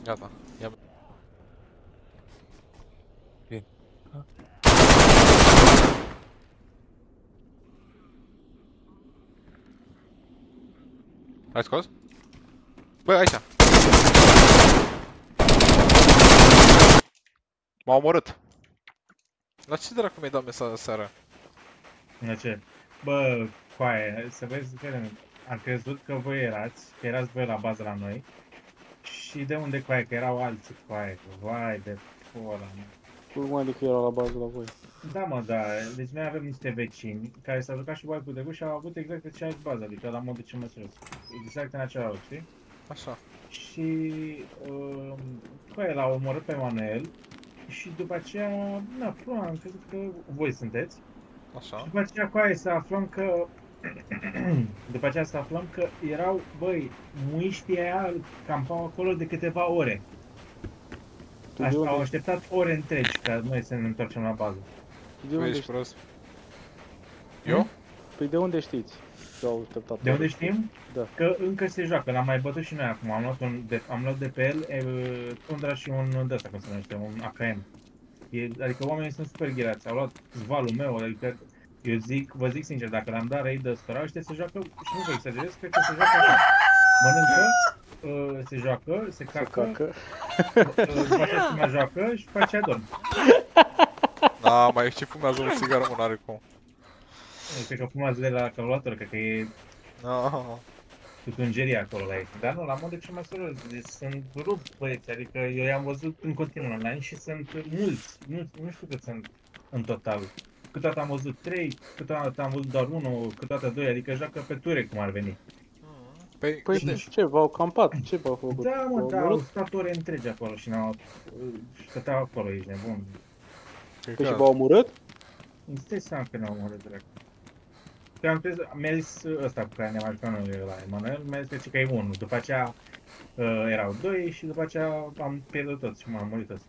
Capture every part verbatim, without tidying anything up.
Gata, ia. Bine. Ai scos? Bă, aici. M-a omorât. La ce dracu mi-ai dat mesaj seara? La ce? Bă, coaie, să vezi, vedem, am crezut că voi erați, că erați voi la bază la noi. Și de unde coaie, că erau alții coaie, vai de pula mea. Cum adică era la bază la voi? Da, mă, da, deci noi avem niște vecini care s-au jucat și wipe-ul trecut și au avut exact aceeași bază, adică la modul ce măsură. Exact în același loc, știi? Așa. Și uh, coaie l-au omorât pe Manuel și după aceea, na, pula, am crezut că voi sunteți. Așa. Și după aceea cu aia să aflăm că după aceea să aflăm că erau, băi, muiștii aia campau acolo de câteva ore. Tu de Așa, unde, au așteptat ore întregi ca noi să ne întoarcem la bază. de Tu unde, ești ști- prost. Eu? Păi de unde știți că au așteptat? De unde știm? Da. Că încă se joacă, l-am mai bătut și noi acum, am luat, un de, am luat de pe el e, Tundra și un de ăsta, cum se numește, un A K M. E, adică oamenii sunt super gherați, au luat zvalul meu, adică eu zic, vă zic sincer, dacă le-am dat raid ăstora, ăștia se joacă, și nu vă exagerez, cred că se joacă așa. Mănâncă, uh, se joacă, se Să cacă, cacă. uh, după aceea se mai joacă și după aceea dorm. Da, mai ce fumează o țigară, mă, n-are cum. Eu cred că fumează de la calculator, cred că e Ah, tutungerie acolo la ei. Dar nu, la modul cel mai serios, deci sunt rupt băieți, adică eu i-am văzut în continuu online și sunt mulți, nu, nu știu cât sunt în total. Câteodată am văzut trei, câteodată am văzut doar unul, câteodată doi, adică joacă pe ture cum ar veni. păi, Păi câte? ce, v-au campat? Ce v-au făcut? Da, mă, V-au da, au omorât? stat ore întregi acolo și n-au, și stăteau acolo, ești nebun. Cred Păi și că- v-au omorât? Îți dai seama că n-au omorât dracu. Că am crezut, mi-a zis ăsta cu care ne-am ajutat noi la Emanuel, mi-a zis că e unul, după aceea uh, erau doi și după aceea am pierdut toți și m-am murit toți.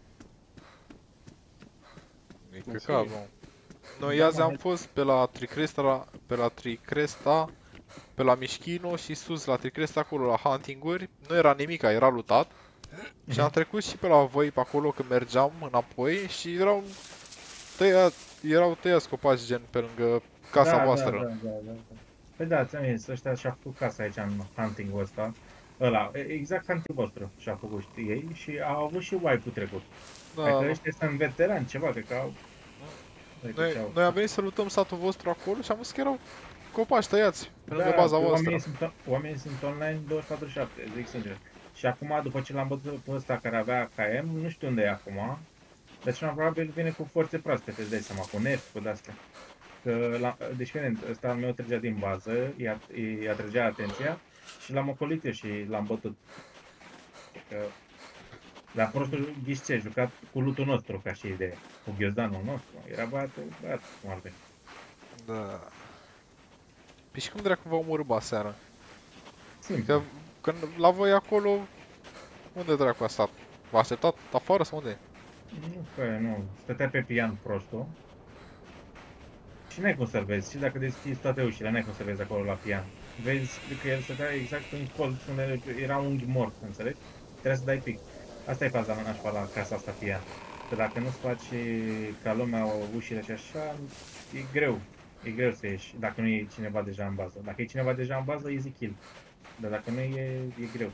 E căcat, bă. Noi azi am fost pe la Tricresta, pe la Tricresta, pe la Mișchino și sus la Tricresta acolo la hunting-uri. Nu era nimica, era lutat. Și am trecut și pe la voi pe acolo când mergeam înapoi și erau tăia, erau tăiați copaci gen pe lângă casa da, voastră. Da, da, da, da. Păi da, ți-am zis, ăștia și-a făcut casa aici în hunting-ul ăsta. Ăla, exact hunting vostru și-a făcut știi, ei și au avut și wipe-ul trecut. Da, Adică da. ăștia sunt veterani, ceva, cred că au... Uite ce Noi, au. noi am venit să lutăm satul vostru acolo și am văzut că erau copaci tăiați pe lângă Da, baza că voastră. oamenii sunt, oamenii sunt online douăzeci și patru șapte, zic sincer. Și acum, după ce l-am bătut pe ăsta care avea A K M, nu știu unde e acum. Deci, probabil vine cu forțe proaspete, îți dai seama, cu nerf, cu de-astea. Că la, deci, evident, ăsta al meu trăgea din bază, i-a, i-a trăgea atenția și l-am ocolit eu și l-am bătut. Că la prostul ghișce, jucat cu lutul nostru, ca și idee, cu ghiozdanul nostru. Era băiatul, băiatul, cum ar veni. Da. Păi și cum dracu vă omorâ ba seara? Simplu. Că când la voi acolo, unde dracu a stat? V-a așteptat afară sau unde? Nu, că nu, stătea pe pian prostul. Și n-ai cum să-l vezi, și dacă deschizi toate ușile, n-ai cum să vezi acolo la pian. Vezi că el stătea exact în colț unde era un unghi mort, înțelegi? Trebuie să dai pic. Asta e faza nașpa la casa asta pian. Că dacă nu-ți faci ca lumea ușile și așa, e greu. E greu să ieși, dacă nu e cineva deja în bază. Dacă e cineva deja în bază, easy kill. Dar dacă nu e, e greu.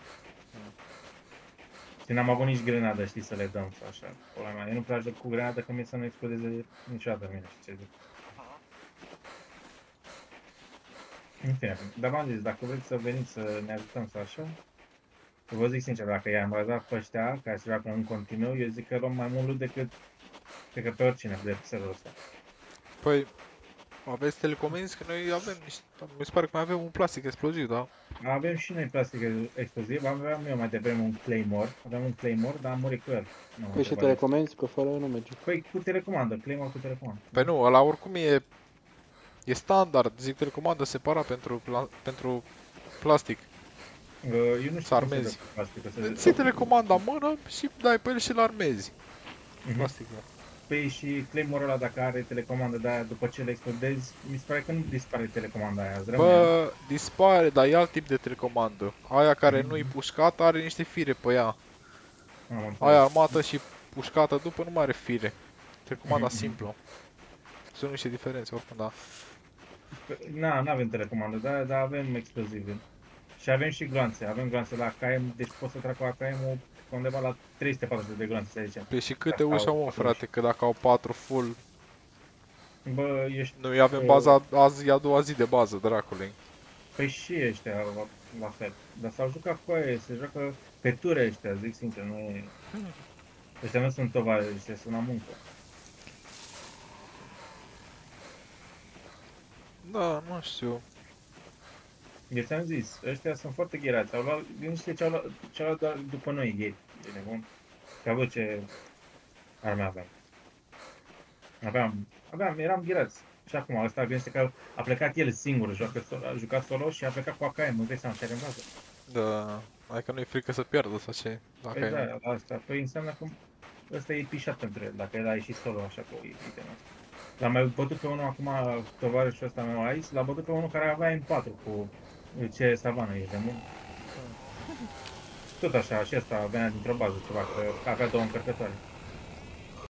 Și n-am avut nici grenadă, știi, să le dăm sau așa. Pula mea. Eu nu prea joc cu grenadă, că mie să nu explodeze niciodată mine, știi ce zic. În fine, dar v-am zis, dacă vreți să veniți să ne ajutăm sau așa, vă zic sincer, dacă i-am razat pe ăștia, care se joacă în continuu, eu zic că luăm mai mult loot decât, cred că pe oricine de serverul ăsta. Păi, aveți telecomenzi? Că noi avem niște... Mi se pare că mai avem un plastic exploziv, da? Avem și noi plastic exploziv, aveam eu mai devreme un Claymore, aveam un Claymore, dar am murit cu el. Nu am Păi și întrebat. telecomenzi, că fără nu merge. Păi cu telecomandă, Claymore cu telecomandă. Păi nu, ăla oricum e... E standard, zic telecomandă separat pentru, pla pentru plastic. Uh, Eu nu Să știu cum se dă armezi. cu plasticul. să- Ții telecomanda în mână și dai pe el și-l armezi. Mhm. Plasticul. Păi și Claymore-ul ăla, dacă are telecomandă de aia, după ce le explodezi, mi se pare că nu dispare telecomanda aia, îți rămâne. Bă, dispare, dar e alt tip de telecomandă. Aia care Mhm. nu-i pușcat are niște fire pe ea. Am înțeles. Ai armată și pușcată după nu mai are fire. Trebuie comanda Mhm. simplă. Sunt niște diferențe oricum, da. Na, nu avem telecomandă, dar, dar avem explozive. Și avem și gloanțe. Avem gloanțe la A K M, deci pot să trag cu A K M-ul undeva la trei sute patruzeci de gloanțe, să zicem. Păi și câte Asta uși au au, mă, patru frate, că dacă au patru full, Bă, ești... noi avem Uh. baza, azi e a doua zi de bază, dracului. Păi și ăștia la, la fel. Dar s-au jucat cu aia, se joacă pe ture ăștia, zic sincer, nu e... Ăștia nu sunt tovarăși, ăștia sunt la muncă. Da, nu știu. Eu ți-am zis, ăștia sunt foarte gherați, au luat, gândește ce au luat, ce au luat doar după noi ieri, de nebun. Că văd ce arme aveam. Aveam, aveam, eram gherați. Și acum ăsta gândește că a plecat el singur, joacă solo, a jucat solo și a plecat cu A K M, îți dai seama, și are în bază. Da, adică nu-i frică să pierdă sau ce? Dacă Păi e... da, asta, păi înseamnă că ăsta e pișat pentru el, dacă el a ieșit solo așa cu itemul ăsta. L-am mai bătut pe unul acum, tovarășul ăsta meu aici, l-a bătut pe unul care avea M patru cu ce savană ești de mult. Tot așa, și ăsta venea dintr-o bază ceva, că avea două încărcătoare.